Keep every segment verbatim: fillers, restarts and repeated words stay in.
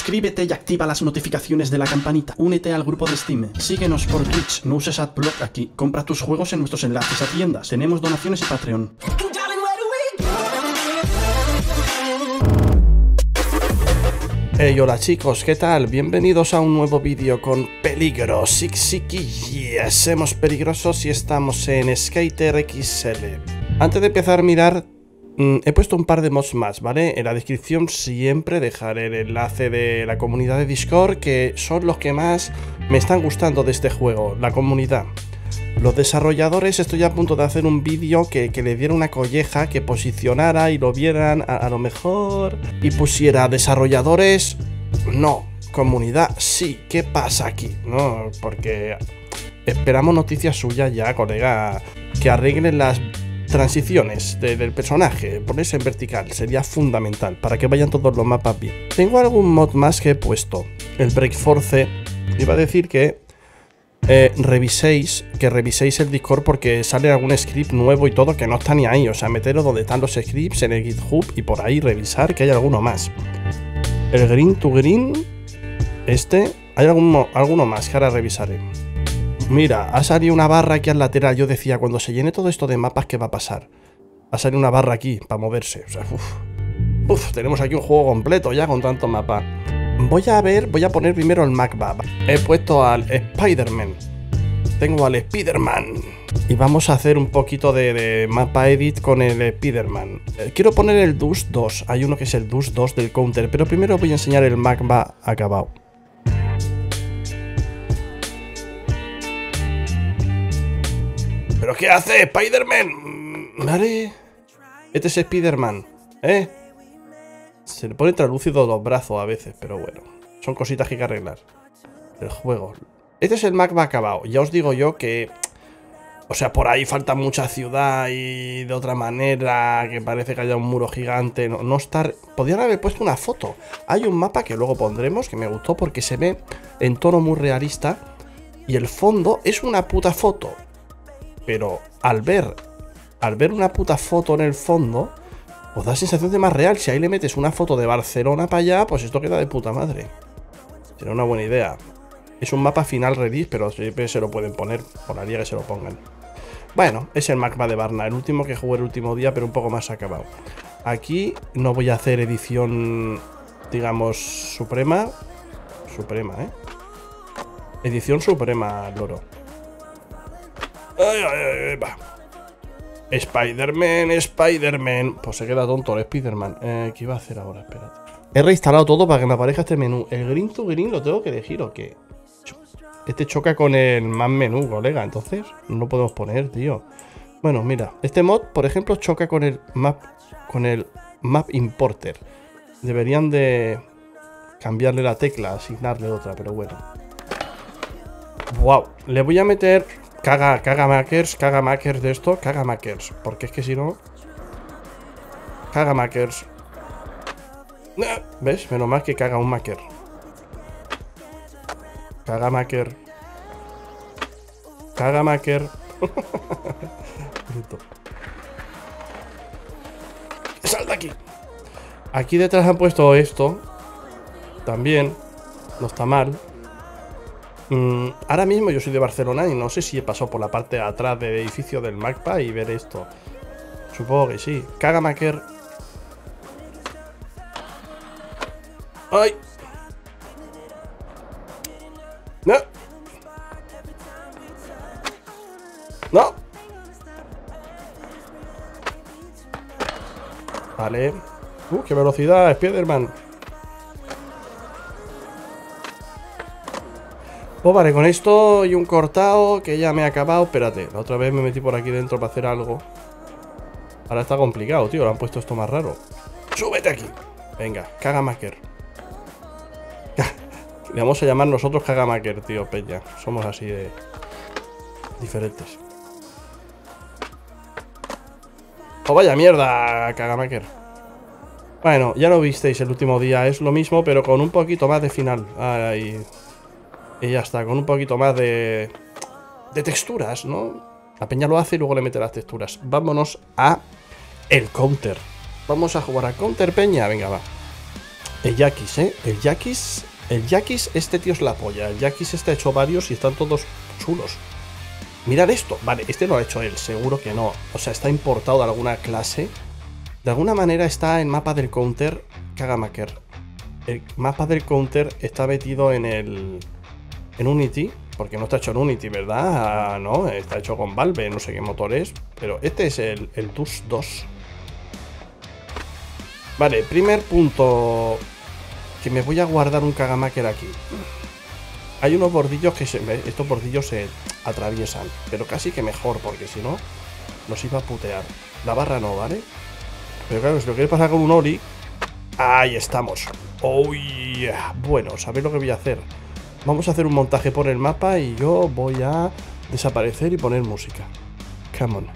Suscríbete y activa las notificaciones de la campanita. Únete al grupo de Steam. Síguenos por Twitch. No uses Adblock aquí. Compra tus juegos en nuestros enlaces a tiendas. Tenemos donaciones y Patreon. Hey, hola chicos, ¿qué tal? Bienvenidos a un nuevo vídeo con peligro. Siki, yes, somos peligrosos y estamos en Skater X L. Antes de empezar a mirar, mmm, he puesto un par de mods más, ¿vale? En la descripción siempre dejaré el enlace de la comunidad de Discord, que son los que más me están gustando de este juego, la comunidad. Los desarrolladores, estoy a punto de hacer un vídeo que, que le diera una colleja, que posicionara y lo vieran a, a lo mejor y pusiera desarrolladores, no, comunidad, sí, ¿qué pasa aquí? No, porque esperamos noticias suyas ya, colega, que arreglen las transiciones de, del personaje, ponerse en vertical, sería fundamental para que vayan todos los mapas bien. Tengo algún mod más que he puesto, el Break Force, iba a decir que Eh, reviséis, que reviséis el Discord porque sale algún script nuevo y todo que no está ni ahí, o sea, meteros donde están los scripts en el GitHub y por ahí revisar que hay alguno más. El Green to Green, este, hay alguno, alguno más que ahora revisaré. Mira, ha salido una barra aquí al lateral, yo decía, cuando se llene todo esto de mapas, ¿qué va a pasar? Ha salido una barra aquí para moverse, o sea, uff, uf, tenemos aquí un juego completo ya con tanto mapa. Voy a ver, voy a poner primero el mapa. He puesto al Spider-Man. Tengo al Spider-Man. Y vamos a hacer un poquito de, de mapa edit con el Spider-Man. Eh, quiero poner el Dus dos. Hay uno que es el Dus dos del counter. Pero primero voy a enseñar el mapa acabado. ¿Pero qué hace Spider-Man? Vale. Este es Spider-Man. ¿Eh? Se le pone translúcido los brazos a veces, pero bueno, son cositas que hay que arreglar. El juego. Este es el mapa acabado. Ya os digo yo que, o sea, por ahí falta mucha ciudad y de otra manera, que parece que haya un muro gigante. No, no estar. Podrían haber puesto una foto. Hay un mapa que luego pondremos que me gustó porque se ve en tono muy realista y el fondo es una puta foto. Pero al ver, al ver una puta foto en el fondo, os da sensación de más real. Si ahí le metes una foto de Barcelona para allá, pues esto queda de puta madre. Será una buena idea. Es un mapa final release, pero siempre se lo pueden poner. Molaría que se lo pongan. Bueno, es el mapa de Varna, el último que jugué el último día, pero un poco más acabado. Aquí no voy a hacer edición, digamos, suprema. Suprema, ¿eh? Edición suprema, loro. Ay, ay, ay, va. Spider-Man, Spider-Man. Pues se queda tonto el Spider-Man. Eh, ¿Qué iba a hacer ahora? Espérate. He reinstalado todo para que me aparezca este menú. ¿El Green to Green lo tengo que elegir o qué? Este choca con el más menú, colega. Entonces no lo podemos poner, tío. Bueno, mira. Este mod, por ejemplo, choca con el map, con el map importer. Deberían de cambiarle la tecla, asignarle otra, pero bueno. Wow. Le voy a meter... Caga, caga makers, caga makers de esto, caga makers. Porque es que si no... Caga makers. ¿Ves? Menos mal que caga un maker. Caga maker. Caga maker. ¡Sal de aquí! Aquí detrás han puesto esto. También. No está mal. Mm, ahora mismo yo soy de Barcelona y no sé si he pasado por la parte de atrás del edificio del mapa y ver esto. Supongo que sí. Caga maker. ¡Ay! ¡No! ¡No! Vale. ¡Uh, qué velocidad, Spider-Man! Pues vale, con esto y un cortado que ya me he acabado. Espérate, la otra vez me metí por aquí dentro para hacer algo. Ahora está complicado, tío. Le han puesto esto más raro. ¡Súbete aquí! Venga, Cagamaker. Le vamos a llamar nosotros Cagamaker, tío, peña. Somos así de diferentes. ¡Oh, vaya mierda, Cagamaker! Bueno, ya lo visteis el último día. Es lo mismo, pero con un poquito más de final. Ahí... Y ya está, con un poquito más de, de texturas, ¿no? La peña lo hace y luego le mete las texturas. Vámonos a el counter. Vamos a jugar a counter, peña. Venga, va. El Yakis, ¿eh? El Yakis... El Yakis, este tío es la polla. El Yakis está hecho varios y están todos chulos. Mirad esto. Vale, este lo ha hecho él, seguro que no. O sea, está importado de alguna clase. De alguna manera está el mapa del counter Kagamaker. El mapa del counter está metido en el... En Unity. Porque no está hecho en Unity, ¿verdad? Ah, no, está hecho con Valve, no sé qué motor es. Pero este es el, el Dust dos. Vale, primer punto... Que me voy a guardar un Kagamaker aquí. Hay unos bordillos que se, estos bordillos se atraviesan, pero casi que mejor, porque si no, nos iba a putear. La barra no, ¿vale? Pero claro, si lo quieres pasar con un Ori, ahí estamos. Oh, yeah. Bueno, ¿sabéis lo que voy a hacer? Vamos a hacer un montaje por el mapa y yo voy a desaparecer y poner música. Come on.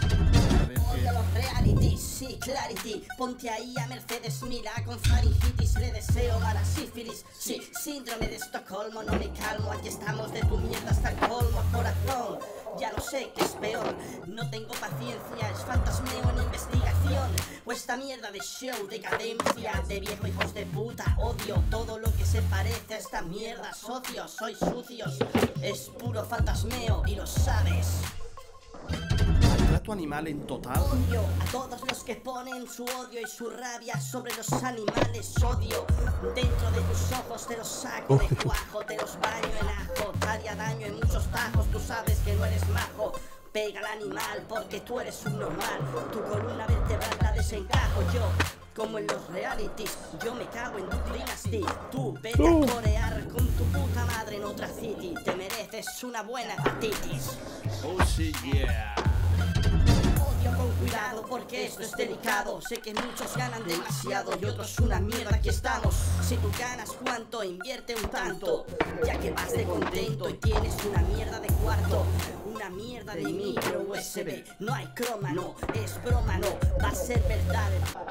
Clarity, ponte ahí a Mercedes Mila con faringitis, le deseo a la sífilis. Sí, síndrome de Estocolmo, no me calmo, aquí estamos de tu mierda hasta el colmo, corazón. Ya no sé qué es peor, no tengo paciencia, es fantasmeo en investigación. O esta mierda de show, decadencia, de viejo hijos de puta, odio todo lo que se parece a esta mierda, socios, sois sucios, es puro fantasmeo y lo sabes. Trato animal en total. Odio a todos los que ponen su odio y su rabia sobre los animales. Odio dentro de tus ojos, te los saco de cuajo, te los baño en ajo, te haría daño en muchos tajos. Tú sabes que no eres majo. Pega al animal porque tú eres un normal. Tu columna vertebral la desencajo yo. Como en los realities, yo me cago en tu dynasty. Tú vete a corear con tu puta madre en otra city. Te mereces una buena hepatitis. Oh sí, yeah. Odio con cuidado porque esto es delicado. Sé que muchos ganan demasiado y otros una mierda, aquí estamos. Si tú ganas cuánto, invierte un tanto. Ya que vas de contento y tienes una mierda de cuarto. Una mierda de micro U S B. No hay croma, no, es broma, no. Va a ser verdad.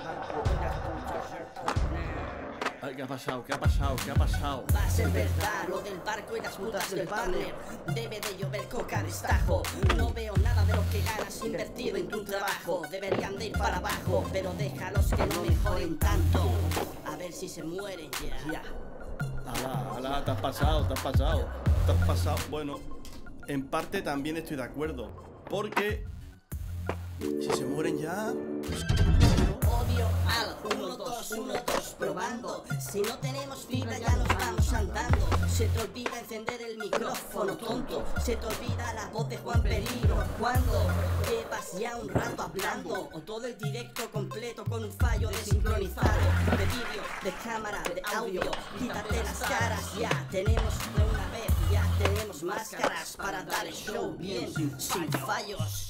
Ay, ¿qué ha pasado? ¿Qué ha pasado? ¿Qué ha pasado? Va a ser verdad lo del barco y las putas del partner. Debe de llover coca de estajo. No veo nada de lo que ganas invertido en tu trabajo. Deberían de ir para abajo, pero déjalos que no mejoren tanto. A ver si se mueren ya. Ya. Ala, ala, te has pasado, te has pasado. Te has pasado. Bueno, en parte también estoy de acuerdo. Porque si se mueren ya... Odio al uno, dos, uno, dos, probando. Si no tenemos fibra ya nos vamos andando. Se te olvida encender el micrófono, tonto. Se te olvida la voz de Juan Peligro. Cuando llevas ya un rato hablando, o todo el directo completo con un fallo desincronizado. De vídeo, de cámara, de audio. Quítate las caras ya. Tenemos de una vez, ya tenemos máscaras para dar el show bien, sin fallos.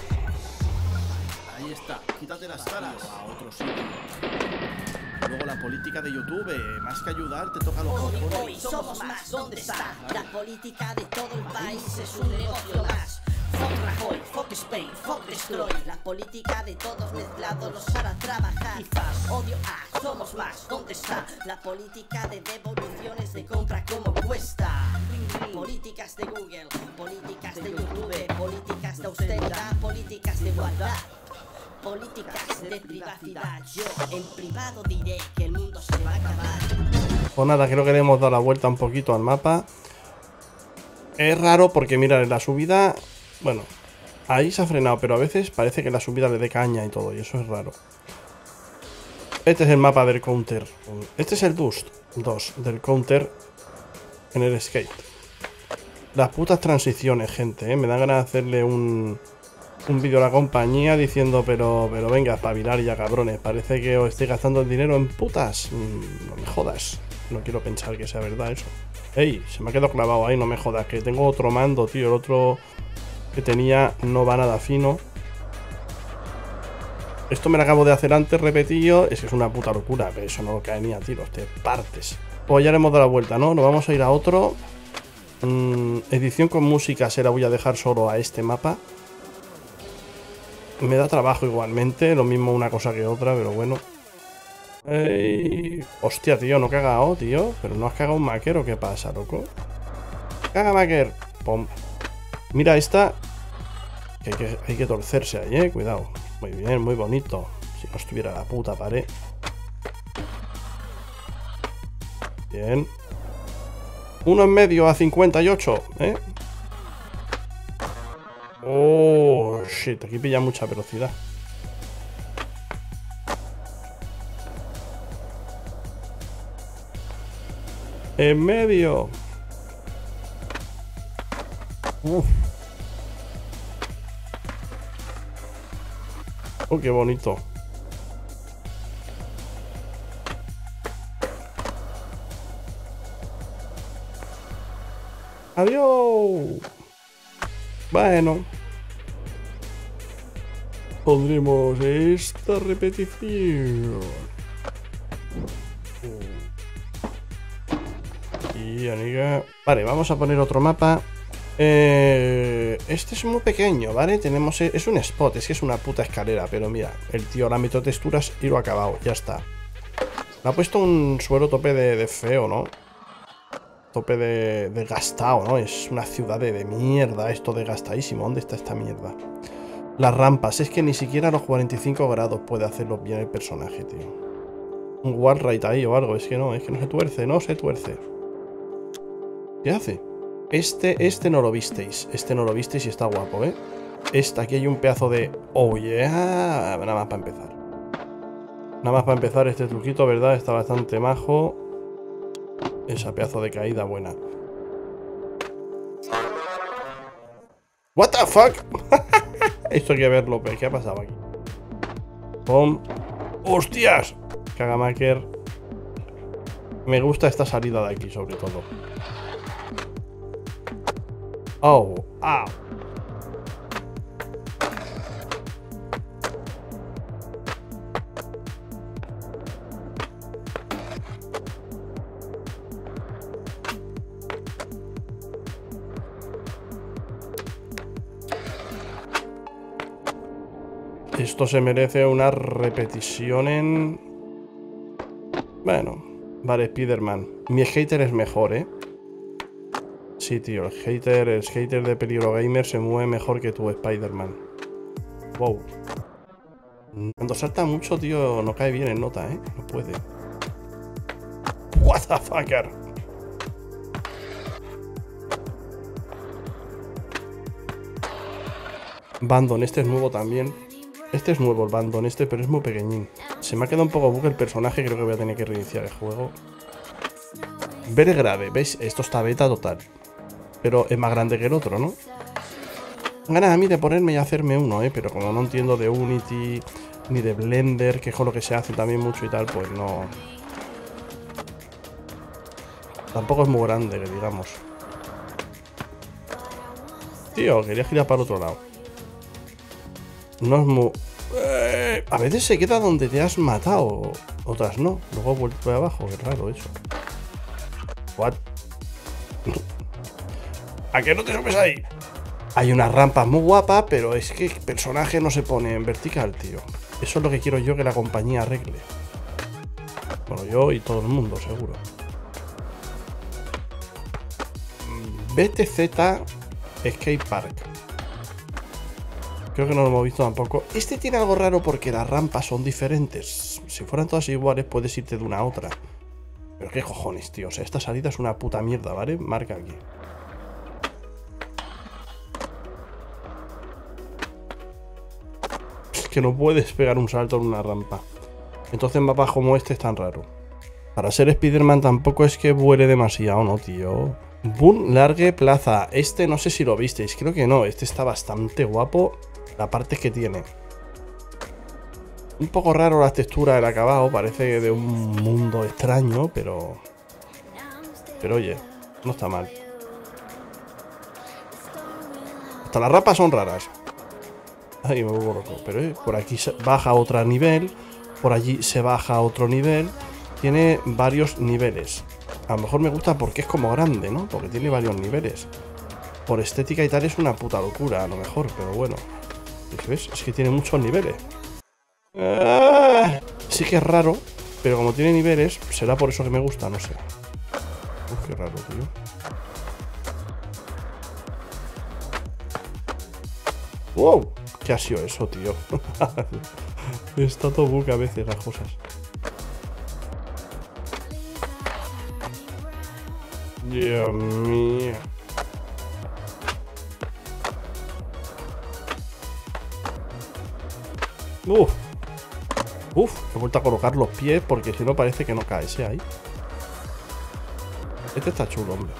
Ahí está, quítate las caras a otro sitio. Luego la política de YouTube, más que ayudar, te toca los Hoy, cojones. hoy somos más, ¿dónde está? La política de todo el país es un negocio más. Fuck Rajoy, fuck Spain, fuck Destroy. La política de todos mezclados los hará trabajar. Quizás odio a somos más, ¿dónde está? La política de devoluciones de compra, ¿cómo cuesta? Políticas de Google, políticas de YouTube, políticas de austeridad, políticas de igualdad. Políticas de privacidad. Yo en privado diré que el mundo se va a acabar. Pues nada, creo que le hemos dado la vuelta un poquito al mapa. Es raro porque mira, en la subida... Bueno, ahí se ha frenado, pero a veces parece que la subida le dé caña y todo, y eso es raro. Este es el mapa del counter. Este es el Dust dos del counter en el skate. Las putas transiciones, gente, ¿eh? Me da ganas de hacerle un... Un vídeo a la compañía diciendo, pero pero venga, espabilar ya, cabrones. Parece que os estoy gastando el dinero en putas. Mm, no me jodas. No quiero pensar que sea verdad eso. Ey, se me ha quedado clavado ahí, no me jodas. Que tengo otro mando, tío. El otro que tenía no va nada fino. Esto me lo acabo de hacer antes, repetido. Es que es una puta locura. Pero eso no cae ni a tiros, te partes. Pues ya le hemos dado la vuelta, ¿no? Nos vamos a ir a otro. Mm, edición con música se la voy a dejar solo a este mapa. Me da trabajo igualmente, lo mismo una cosa que otra, pero bueno. Ey, hostia, tío, no he cagado, tío. Pero no has cagado un maquer o qué pasa, loco. Caga maquer. Pum. Mira esta. Que hay, que hay que torcerse ahí, eh. Cuidado. Muy bien, muy bonito. Si no estuviera la puta pared. Bien. Uno en medio a cincuenta y ocho, ¿eh? Oh, shit, aquí pilla mucha velocidad. En medio. Uf. Oh, qué bonito. Adiós. Bueno. Pondremos esta repetición. Y amiga. Vale, vamos a poner otro mapa. Eh, este es muy pequeño, ¿vale? Tenemos. Es un spot, es que es una puta escalera. Pero mira, el tío ahora meto texturas y lo ha acabado. Ya está. Le ha puesto un suelo tope de, de feo, ¿no? Tope de, de gastado, ¿no? Es una ciudad de, de mierda. Esto de gastadísimo. ¿Dónde está esta mierda? Las rampas. Es que ni siquiera a los cuarenta y cinco grados puede hacerlo bien el personaje, tío. Un wallride ahí o algo. Es que no, es que no se tuerce, no se tuerce. ¿Qué hace? Este, este no lo visteis. Este no lo visteis y está guapo, ¿eh? Este, aquí hay un pedazo de... Oh, yeah. Nada más para empezar. Nada más para empezar este truquito, ¿verdad? Está bastante majo. Esa pedazo de caída buena. What the fuck? Esto hay que verlo, ¿qué ha pasado aquí? ¡Pum! ¡Hostias! Cagamaker. Me gusta esta salida de aquí, sobre todo. Oh, ah. Esto se merece una repetición en... Bueno, vale, Spiderman. Mi hater es mejor, ¿eh? Sí, tío, el hater, el hater de Peligro Gamer se mueve mejor que tú, Spiderman. Wow. Cuando salta mucho, tío, no cae bien en nota, ¿eh? No puede. What the fucker. Bandon, este es nuevo también. Este es nuevo, el Bandon este, pero es muy pequeñín. Se me ha quedado un poco bug el personaje, creo que voy a tener que reiniciar el juego. Belgrade, ¿veis? Esto está beta total. Pero es más grande que el otro, ¿no? Ganas a mí de ponerme y hacerme uno, ¿eh? Pero como no entiendo de Unity ni de Blender, que es con lo que se hace también mucho y tal, pues no... Tampoco es muy grande, que digamos. Tío, quería girar para el otro lado. No es muy... Eh, a veces se queda donde te has matado. Otras no. Luego vuelve abajo. Qué raro eso. What? ¿A qué no te subes ahí? Hay unas rampas muy guapas, pero es que el personaje no se pone en vertical, tío. Eso es lo que quiero yo que la compañía arregle. Bueno, yo y todo el mundo, seguro. B T Z Skate Park. Creo que no lo hemos visto tampoco. Este tiene algo raro porque las rampas son diferentes. Si fueran todas iguales, puedes irte de una a otra. Pero qué cojones, tío. O sea, esta salida es una puta mierda, ¿vale? Marca aquí. Es que no puedes pegar un salto en una rampa. Entonces mapas como este es tan raro. Para ser Spiderman tampoco es que vuele demasiado, ¿no, tío? Boom, largue plaza. Este no sé si lo visteis, creo que no. Este está bastante guapo. La parte que tiene. Un poco raro la textura del acabado. Parece de un mundo extraño, pero... Pero oye, no está mal. Hasta las rampas son raras. Ay, me vuelvo loco. Pero eh, por aquí se baja a otro nivel. Por allí se baja a otro nivel. Tiene varios niveles. A lo mejor me gusta porque es como grande, ¿no? Porque tiene varios niveles. Por estética y tal es una puta locura, a lo mejor, pero bueno. ¿Ves? Es que tiene muchos niveles. ¡Ah! Sí que es raro, pero como tiene niveles, será por eso que me gusta, no sé. Uf, qué raro, tío. ¡Wow! ¿Qué ha sido eso, tío? Está todo buca a veces las cosas. Dios mío. Uf. Uf, he vuelto a colocar los pies porque si no parece que no cae ese ahí. Este está chulo, hombre.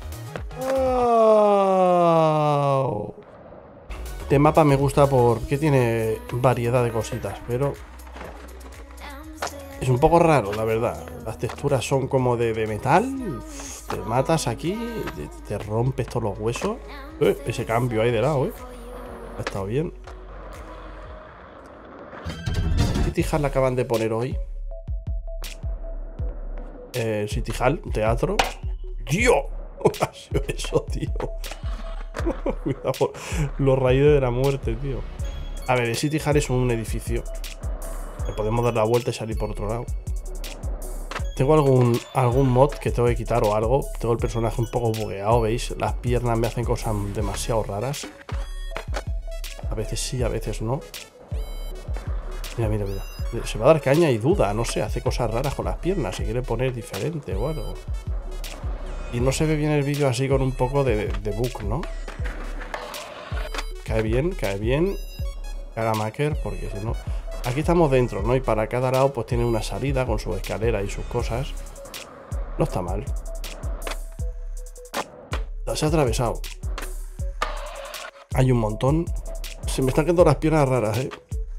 Oh. Este mapa me gusta porque tiene variedad de cositas, pero es un poco raro, la verdad. Las texturas son como de, de metal. Te matas aquí, te, te rompes todos los huesos. Eh, ese cambio ahí de lado, eh. Ha estado bien. City Hall la acaban de poner hoy. Eh, City Hall, teatro. ¡Dios! ¿Qué ha sido eso, tío? Cuidado, los raíces de la muerte, tío. A ver, el City Hall es un edificio. Le podemos dar la vuelta y salir por otro lado. Tengo algún, algún mod que tengo que quitar o algo. Tengo el personaje un poco bugueado, ¿veis? Las piernas me hacen cosas demasiado raras. A veces sí, a veces no. Mira, mira, mira. Se va a dar caña y duda, no sé, hace cosas raras con las piernas. Se quiere poner diferente o algo. Y no se ve bien el vídeo así con un poco de, de, de bug, ¿no? Cae bien, cae bien. Que haga Maker, porque si no... Aquí estamos dentro, ¿no? Y para cada lado pues tiene una salida con su escalera y sus cosas. No está mal. Se ha atravesado. Hay un montón. Se me están quedando las piernas raras, ¿eh?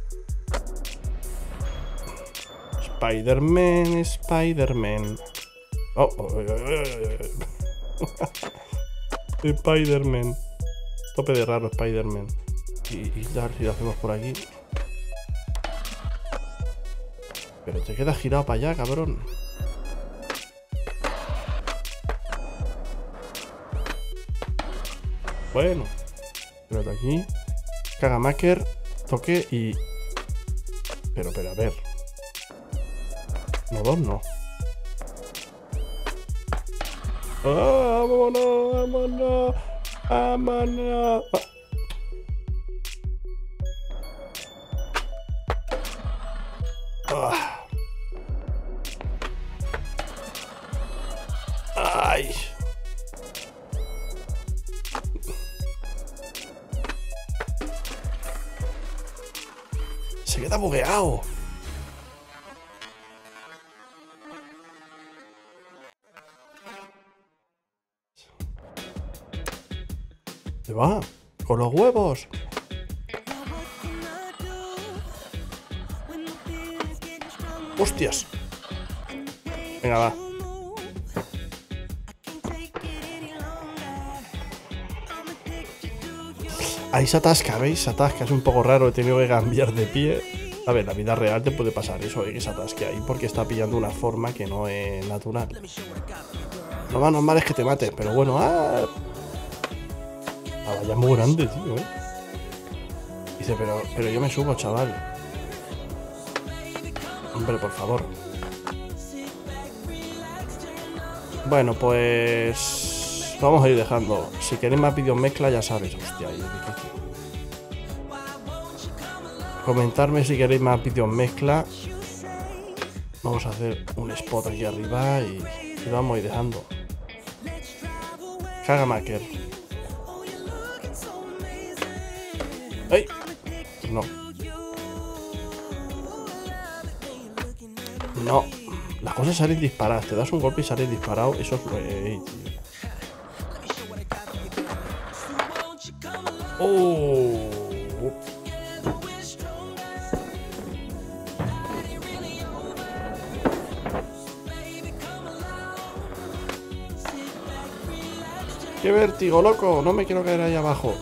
Spider-Man, Spider-Man. Oh, oh, oh, oh, oh, oh. Spider-Man. Tope de raro, Spider-Man. Y, y a ver si lo hacemos por aquí. Pero te quedas girado para allá, cabrón. Bueno. Espérate aquí. Cagamaker. Toque y... Pero, pero, a ver. No, dos no. ¡Ah, vámonos! ¡Vámonos! ¡Vámonos! Ah. ¡Ay! Se queda bugueado. ¿Se va? ¡Con los huevos! ¡Hostias! Venga, va. Ahí se atasca, ¿veis? Se atasca. Es un poco raro. He tenido que cambiar de pie. A ver, la vida real te puede pasar eso, ¿eh? Que se atasque ahí porque está pillando una forma que no es natural. Lo más normal es que te mate, pero bueno... ¡Ah! La valla es muy grande, tío, ¿eh? Dice, pero, pero yo me subo, chaval. Hombre, por favor. Bueno, pues... Vamos a ir dejando. Si queréis más vídeos mezcla, ya sabes. Hostia, ahí es difícil. Comentarme si queréis más vídeos mezcla. Vamos a hacer un spot aquí arriba y, y vamos a ir dejando. Cagamaker. ¡Ay! No. No. Las cosas salen disparadas. Te das un golpe y sales disparado. Eso es... Ey, tío. ¡Oh! ¡Qué vértigo, loco! No me quiero caer ahí abajo.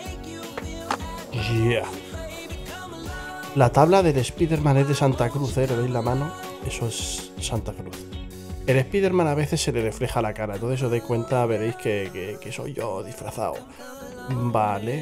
Yeah. La tabla del Spider-Man es de Santa Cruz, ¿eh? ¿Le veis la mano? Eso es Santa Cruz. El Spider-Man a veces se le refleja la cara. Entonces os dais cuenta, veréis que, que, que soy yo disfrazado. Vale.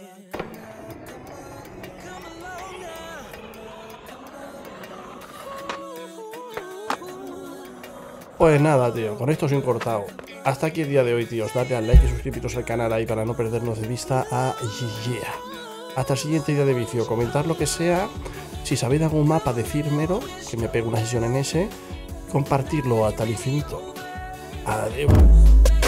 Pues nada, tío. Con esto os he cortado. Hasta aquí el día de hoy, tíos. Dadle al like y suscribiros al canal ahí para no perdernos de vista a Yeah. Hasta el siguiente día de vicio. Comentar lo que sea. Si sabéis de algún mapa, decírmelo, que me pegue una sesión en ese. Compartirlo hasta el infinito. Adiós.